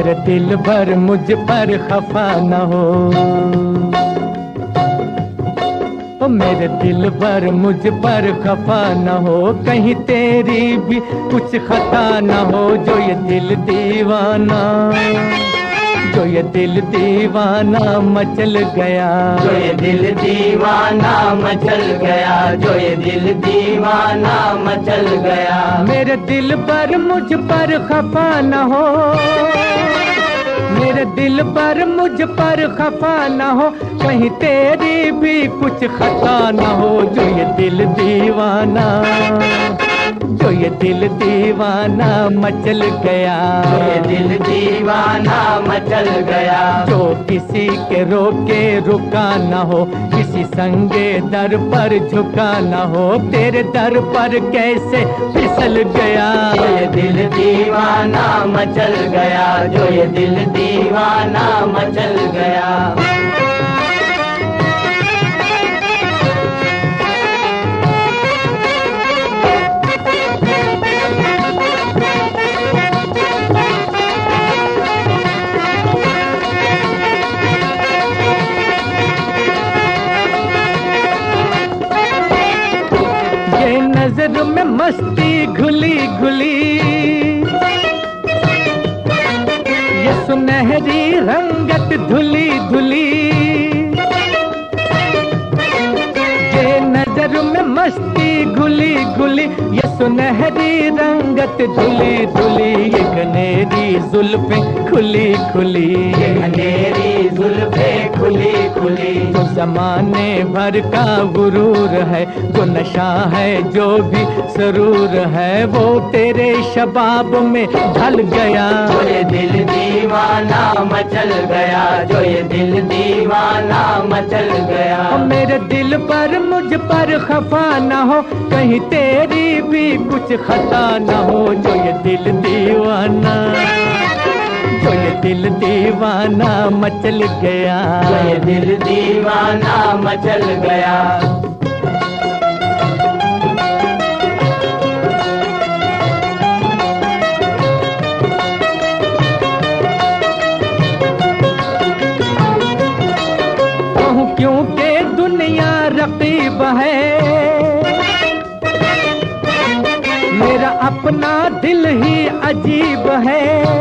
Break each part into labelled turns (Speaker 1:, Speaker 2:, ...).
Speaker 1: मेरे दिल भर मुझ पर खफा न हो, ओ मेरे दिल भर मुझ पर खफा न हो, कहीं तेरी भी कुछ खता न हो। जो ये दिल दीवाना, जो ये दिल दीवाना मचल गया,
Speaker 2: जो ये दिल दीवाना मचल गया, जो ये दिल दीवाना मचल गया।
Speaker 1: मेरे दिल पर मुझ पर खफा न हो, मेरे दिल पर मुझ पर खफा न हो, कहीं तेरी भी कुछ खता न हो। जो ये दिल दीवाना, जो ये दिल दीवाना मचल गया,
Speaker 2: जो ये दिल दीवाना मचल गया।
Speaker 1: जो किसी के रोके रुका न हो, किसी संगे दर पर झुका न हो, तेरे दर पर कैसे फिसल गया।
Speaker 2: जो ये दिल दीवाना मचल गया, जो ये दिल दीवाना मचल गया।
Speaker 1: नजर में मस्ती घुली घुली, ये सुनहरी रंगत धुली धुली, ये नजर में मस्ती घुली घुली, ये सुनहरी रंगत धुली धुली, ये घनेरी जुल्फें खुली खुली,
Speaker 2: ये घनेरी जुल्फें खुली खुली।
Speaker 1: जो जमाने भर का गुरूर है, जो नशा है, जो भी सरूर है, वो तेरे शबाब में ढल गया।
Speaker 2: जो ये दिल दीवाना मचल गया, जो ये दिल दीवाना मचल गया।
Speaker 1: मेरे दिल पर मुझ पर खफा न हो, कहीं तेरी भी कुछ खता न हो। जो ये दिल दीवाना, जो ये दिल दीवाना मचल गया,
Speaker 2: जो ये दिल दीवाना मचल गया।
Speaker 1: कहूँ क्योंकि दुनिया रकीब है, मेरा अपना दिल ही अजीब है।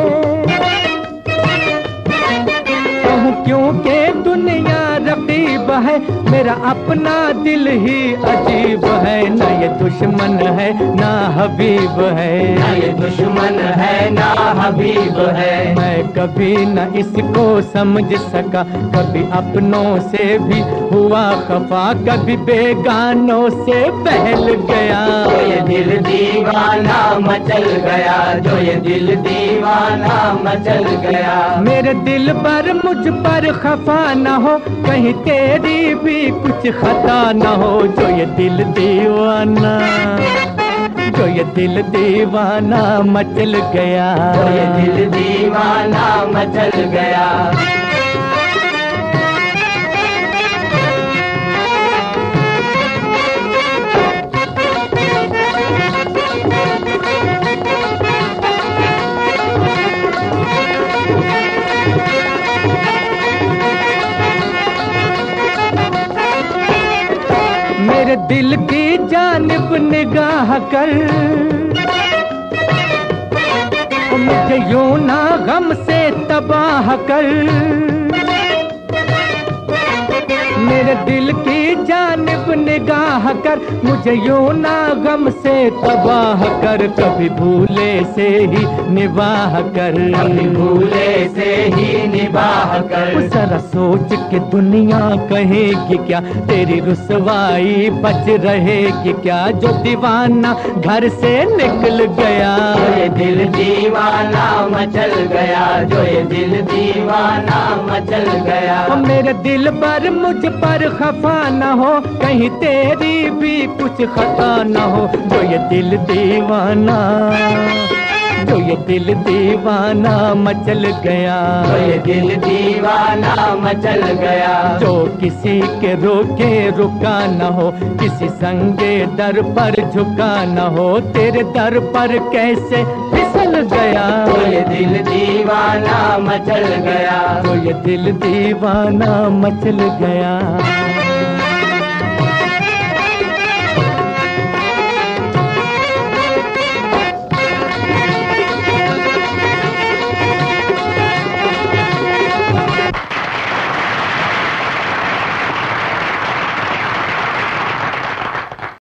Speaker 1: क्योंकि दुनिया रकीब है, मेरा अपना दिल ही अजीब है। ना ये दुश्मन है ना हबीब है,
Speaker 2: ना ये दुश्मन है ना हबीब है।
Speaker 1: मैं कभी न इसको समझ सका, कभी अपनों से भी हुआ खफा, कभी बेगानों से बहल गया।
Speaker 2: जो ये दिल दीवाना मचल गया, जो ये दिल दीवाना मचल गया।
Speaker 1: मेरे दिल पर मुझ पर खफा न हो, कहीं तेरी भी कुछ खता न हो। जो ये दिल दीवाना, जो ये दिल दीवाना मचल गया,
Speaker 2: जो ये दिल दीवाना मचल गया।
Speaker 1: मेरे दिल की जानिब निगाह कर, मुझे यूं ना गम से तबाह कर। मेरे दिल की जानिब निगाह कर, मुझे यूं ना गम से तबाह कर। कभी भूले से ही निबाह कर,
Speaker 2: कभी भूले से ही निबाह कर।
Speaker 1: जरा सोच के दुनिया कहेगी क्या, तेरी रुसवाई बच रहेगी क्या। जो दीवाना घर से निकल गया,
Speaker 2: जो ये दिल दीवाना मचल गया, जो ये दिल दीवाना मचल गया।
Speaker 1: मेरे दिल पर मुझ पर खफा न हो, कहीं तेरी भी कुछ खता न हो। जो ये दिल दीवाना, जो ये दिल दीवाना मचल गया,
Speaker 2: जो ये दिल दीवाना मचल गया।
Speaker 1: जो किसी के रोके रुका न हो, किसी संगे दर पर झुका न हो, तेरे दर पर कैसे फिसल गया।
Speaker 2: जो ये दिल दीवाना मचल गया,
Speaker 1: जो ये दिल दीवाना मचल गया।